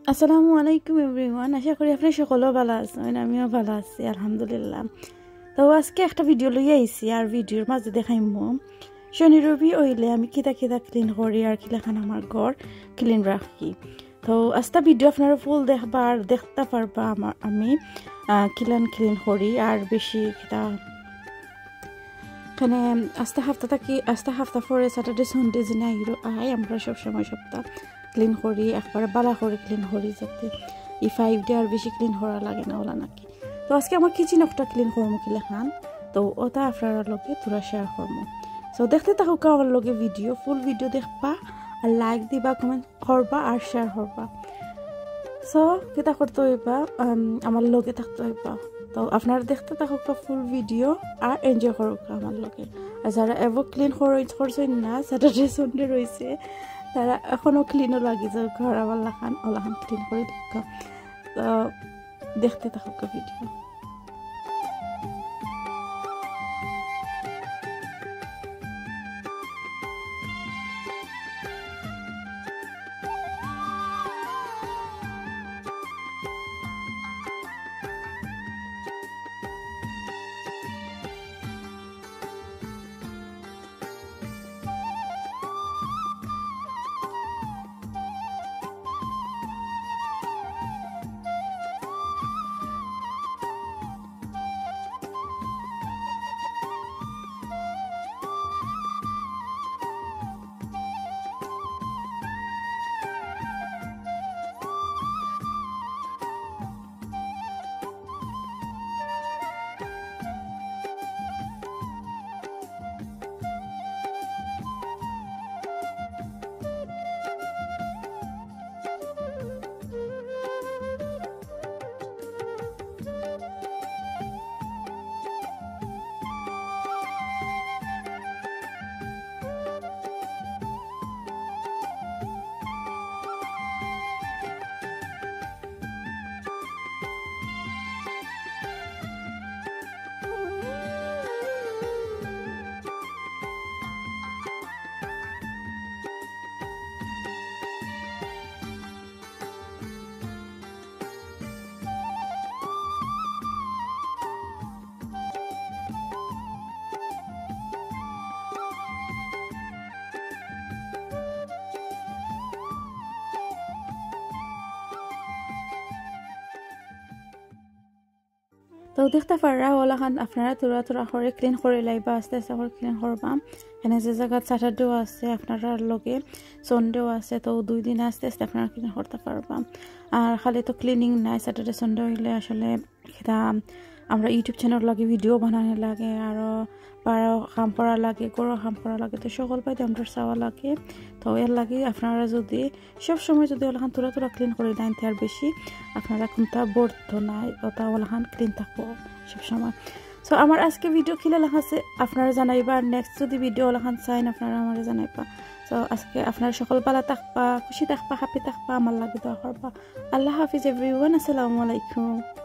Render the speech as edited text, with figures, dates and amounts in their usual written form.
আসসালামু আলাইকুম এভরিওয়ান। আশা করি আপনি সকলেও ভালো আছেন, আমিও ভালো আছি আলহামদুলিল্লাহ। তো আজকে একটা ভিডিও লই আইছি আর ভিডিওর মাঝে দেখাইমু শনি রবি হইলে আমি কিতা কিতা ক্লিন করি আর কিলাখান আমার ঘর ক্লিন রাখি। তো আজটা ভিডিও আপনারা ফুল দেখবার দেখতে পারবা আমি কিলান ক্লিন করি আর বেশি কিতা এখানে আস্তে হাফতা পরে স্যাটারডে সানডে যেনে আই আমরা সবসময় সপ্তাহ ক্লিন করি একবারে বালা করে ক্লিন করি যাতে এই 5 ডে আর বেশি ক্লিন করা লাগে না ওলা নাকি। তো আজকে আমার কিচেন একটা ক্লিন করবো কিলা খান, তো ওটা আপনারা লগে তোরা শেয়ার করবো। সো দেখতে থাকুক আমার লগে ভিডিও, ফুল ভিডিও দেখবা আর লাইক দিবা, কমেন্ট করবা আর শেয়ার করবা। সো কিতা করতে হইবা আমার লগে থাকতে হইবা। তো আপনারা দেখতে থাকুক ফুল ভিডিও আর এনজয় করুক আমার লগে। আর যারা এভো ক্লিন করছেন না স্যাটারডে সানডে রয়েছে তারা এখনও ক্লিনও লাগি যায় ঘর আবার ওলাখান ক্লিন করে দেখা। তো দেখতে থাকুক ভিডিও। তো দেখতে পারা ওলাখান আপনারা তোরা তোরা করে ক্লিন করে লাইবা, আস্তে আস্তে করে ক্লিন করবা। এখানে যে জায়গা স্যাটারডেও আছে আপনারা লগে সানডেও আছে, তো 2 দিন আস্তে আস্তে আপনারা ক্লিন করতে পারবা। আর খালি তো ক্লিনিং নাই, স্যাটারডে সানডে হইলে আসলে সেটা আমরা ইউটিউব চ্যানেল লাগে ভিডিও বানানো লাগে, আরও পাড়া কাম করা লাগে, গরু কাম করা লাগে, তো সকল পাইতে আমরা চাওয়া লাগে। তো এর লাগে আপনারা যদি সবসময় যদি ওলাখান তোরা তোরা ক্লিন করে দেন আর বেশি আপনারা কোনটা বর্ত নাই ওটা ওলাখান ক্লিন থাকবো সবসময়। সো আমার আজকে ভিডিও কিলা লাগাছে আপনারা জানাইবা, আর নেক্সট যদি ভিডিও ওলাখান চাইন আপনারা আমার জানাইবা। সো আজকে আপনারা সকল ভালো থাকবা, খুশি থাকবা, হ্যাপি থাকবা, আমার লাগে দোয়া করবা। আল্লাহ হাফিজ এভরিওয়ান, আসসালামু আলাইকুম।